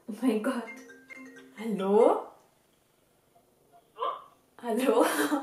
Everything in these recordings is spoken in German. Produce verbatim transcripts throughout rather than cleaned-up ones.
Oh mein Gott. Hallo? Hallo?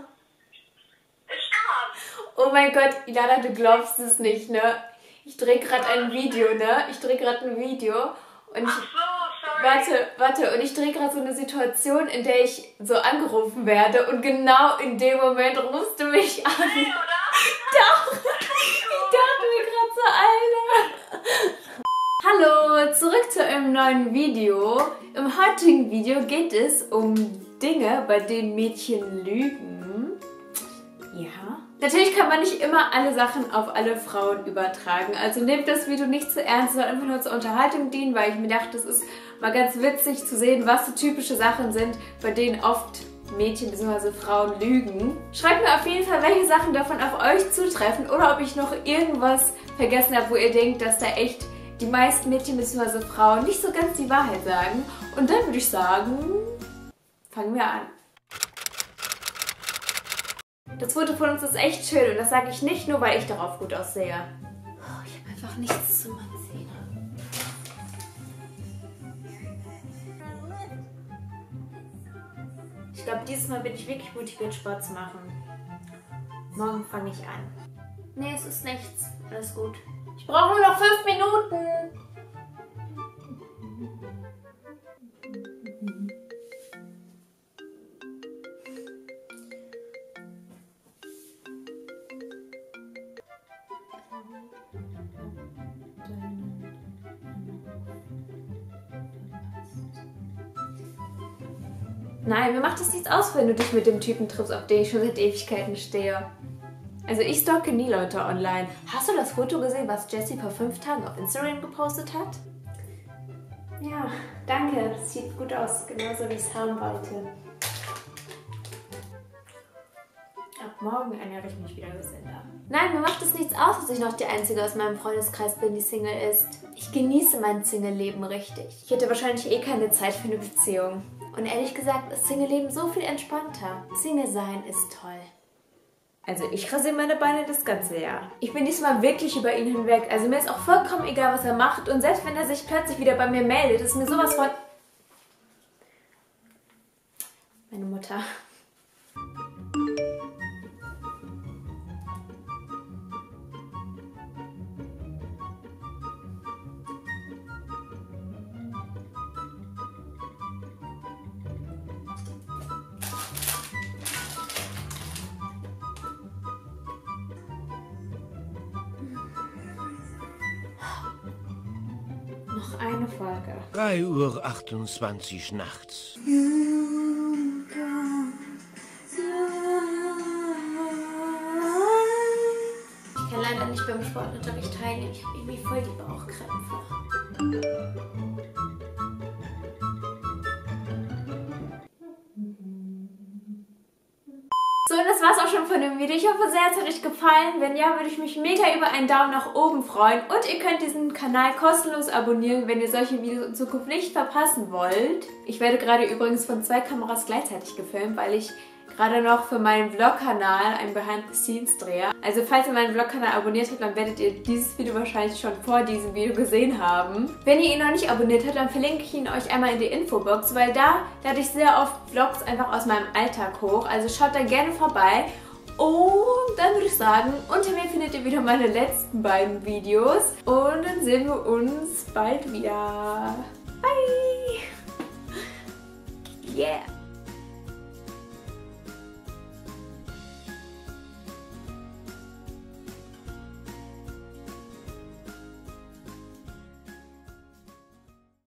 Oh mein Gott, Ilana, du glaubst es nicht, ne? Ich drehe gerade ein Video, ne? Ich drehe gerade ein Video und ich... Ach so, sorry. Warte, warte, und ich drehe gerade so eine Situation, in der ich so angerufen werde und genau in dem Moment rufst du mich an. Nee, oder? Doch! Ich dachte mir gerade so, Alter. Hallo, zurück zu einem neuen Video. Im heutigen Video geht es um Dinge, bei denen Mädchen lügen. Ja. Natürlich kann man nicht immer alle Sachen auf alle Frauen übertragen. Also nehmt das Video nicht zu ernst, es soll einfach nur zur Unterhaltung dienen, weil ich mir dachte, das ist mal ganz witzig zu sehen, was so typische Sachen sind, bei denen oft Mädchen bzw. Frauen lügen. Schreibt mir auf jeden Fall, welche Sachen davon auf euch zutreffen oder ob ich noch irgendwas vergessen habe, wo ihr denkt, dass da echt die meisten Mädchen bzw. Frauen nicht so ganz die Wahrheit sagen. Und dann würde ich sagen, fangen wir an. Das Foto von uns ist echt schön und das sage ich nicht nur, weil ich darauf gut aussehe. Oh, ich habe einfach nichts zum Anziehen. Ich glaube, dieses Mal bin ich wirklich motiviert, Sport zu machen. Morgen fange ich an. Nee, es ist nichts. Alles gut. Ich brauche nur noch fünf Minuten. Nein, mir macht das nichts aus, wenn du dich mit dem Typen triffst, auf den ich schon seit Ewigkeiten stehe. Also ich stalke nie Leute online. Hast du das Foto gesehen, was Jessie vor fünf Tagen auf Instagram gepostet hat? Ja, danke. Das sieht gut aus. Genauso wie ich es haben wollte. Ab morgen ernähre ich mich wieder gesünder. Nein, mir macht es nichts aus, dass ich noch die Einzige aus meinem Freundeskreis bin, die Single ist. Ich genieße mein Single-Leben richtig. Ich hätte wahrscheinlich eh keine Zeit für eine Beziehung. Und ehrlich gesagt ist Single-Leben so viel entspannter. Single-Sein ist toll. Also ich rasiere meine Beine das ganze Jahr. Ich bin diesmal wirklich über ihn hinweg. Also mir ist auch vollkommen egal, was er macht. Und selbst wenn er sich plötzlich wieder bei mir meldet, ist mir sowas von... Meine Mutter. Noch eine Folge. drei Uhr achtundzwanzig nachts. Ich kann leider nicht beim Sportunterricht teilnehmen. Ich habe irgendwie voll die Bauchkrämpfe. So, und das war's auch schon von dem Video. Ich hoffe sehr, es hat euch gefallen. Wenn ja, würde ich mich mega über einen Daumen nach oben freuen. Und ihr könnt diesen Kanal kostenlos abonnieren, wenn ihr solche Videos in Zukunft nicht verpassen wollt. Ich werde gerade übrigens von zwei Kameras gleichzeitig gefilmt, weil ich gerade noch für meinen Vlog-Kanal einen Behind-the-Scenes drehe. Also falls ihr meinen Vlog-Kanal abonniert habt, dann werdet ihr dieses Video wahrscheinlich schon vor diesem Video gesehen haben. Wenn ihr ihn noch nicht abonniert habt, dann verlinke ich ihn euch einmal in die Infobox, weil da lade ich sehr oft Vlogs einfach aus meinem Alltag hoch. Also schaut da gerne vorbei. Und dann würde ich sagen, unter mir findet ihr wieder meine letzten beiden Videos. Und dann sehen wir uns bald wieder. Bye! Yeah!